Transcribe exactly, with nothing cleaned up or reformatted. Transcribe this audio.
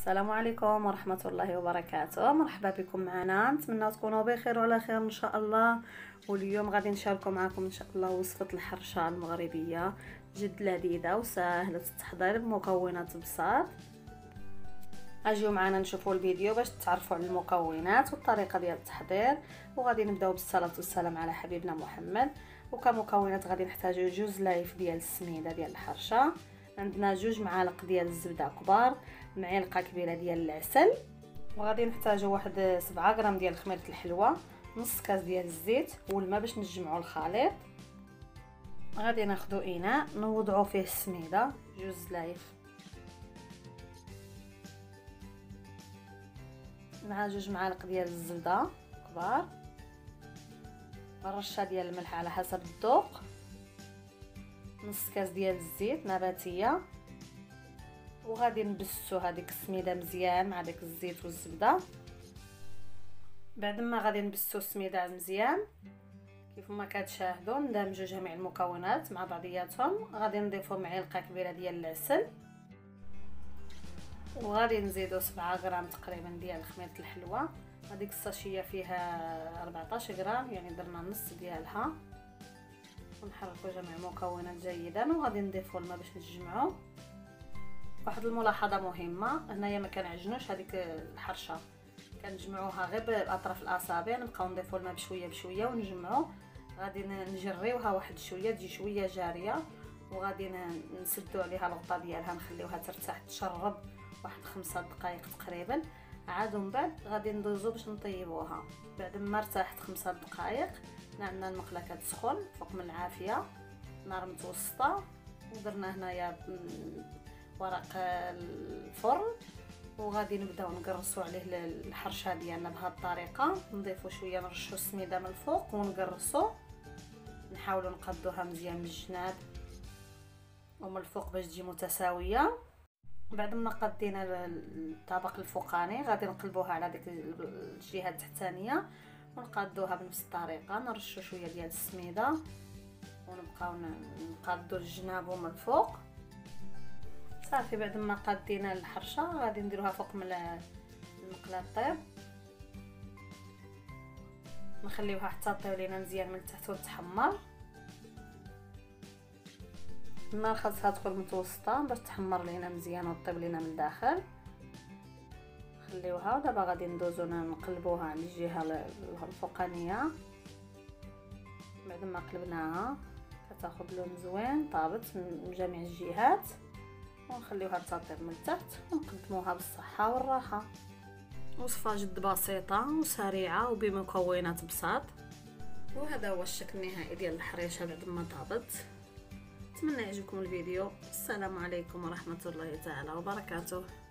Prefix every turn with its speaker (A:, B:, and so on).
A: السلام عليكم ورحمة الله وبركاته. مرحبا بكم معنا، نتمنى تكونوا بخير وعلى خير ان شاء الله. واليوم غادي نشاركوا معكم ان شاء الله وصفة الحرشة المغربية جد لذيذة وسهلة التحضير بمكونات بساط. اجيو معنا نشوفوا الفيديو باش تعرفوا على المكونات والطريقة ديال التحضير، وغادي نبداو بالصلاة والسلام على حبيبنا محمد. وكمكونات غادي نحتاجو جوج لايف ديال السميدة ديال الحرشة، عندنا جوج معالق ديال الزبده كبار، معلقه كبيره ديال العسل، وغادي نحتاجو واحد سبعة غرام ديال خميره الحلوى، نص كاس ديال الزيت والماء باش نجمعوا الخليط. غادي ناخذ اناء نوضعوا فيه السميده جوج لايف مع جوج معالق ديال الزبده كبار، رشه ديال الملح على حسب الذوق، نص كاس ديال الزيت نباتيه، وغادي نبسو هذيك السميده مزيان مع داك الزيت والزبده. بعد ما غادي نبسو السميده مزيان كيف ما كتشاهدوا، ندمجوا جميع المكونات مع بعضياتهم. غادي نضيفوا معلقه كبيره ديال العسل، وغادي نزيدوا سبعة غرام تقريبا ديال خميره الحلوى. هذيك الساشيه فيها أربعطاش غرام، يعني درنا نص ديالها. ونحركوا جميع المكونات جيدا، وغادي نضيفوا الماء باش نجمعوا. واحد الملاحظه مهمه، هنايا ما كنعجنوش هذيك الحرشه، كنجمعوها غير باطراف الاصابع، نبقاو نضيفوا الماء بشويه بشويه ونجمعوا. غادي نجريوها واحد شويه تجي شويه جاريه، وغادي نسدوا عليها الغطاء ديالها، نخليوها ترتاح تشرب واحد خمسة دقائق تقريبا. عاد من بعد غادي ندوزو باش نطيبوها. بعد ما ارتاحت خمسة دقائق عندنا المقله كتسخن فوق من العافيه، نار متوسطه، ودرنا هنايا ورق الفرن، وغادي نبداو نقرصوا عليه الحرشه ديالنا بهذه الطريقه. نضيفوا شويه نرشوا السميده من الفوق ونقرصوا، نحاولوا نقادوها مزيان من الجناب ومن الفوق باش تجي متساويه. بعد ما قدينا الطبق الفوقاني غادي نقلبوها على ديك الجهه التحتانيه ونقادوها بنفس الطريقه، نرشوا شويه ديال السميده ونبقاو نقادو الجناب ومن الفوق. صافي بعد ما قادينا الحرشه غادي نديروها فوق من المقله طيب، نخليوها حتى طيب لينا مزيان من التحت وتحمر. النار خاصها تكون متوسطه باش تحمر لينا مزيان وطيب لينا من الداخل. خليوها، ودابا غادي ندوزو نقلبوها على الجهه الفوقانيه. بعد ما قلبناها كتاخذ لون زوين طابت من جميع الجهات، ونخليوها تطيب من التحت ونقدموها بالصحه والراحه. وصفه جد بسيطه وسريعه وبمكونات بساط. وهذا هو الشكل النهائي ديال الحريشه بعد ما طابت. اتمنى يعجبكم الفيديو. السلام عليكم ورحمه الله تعالى وبركاته.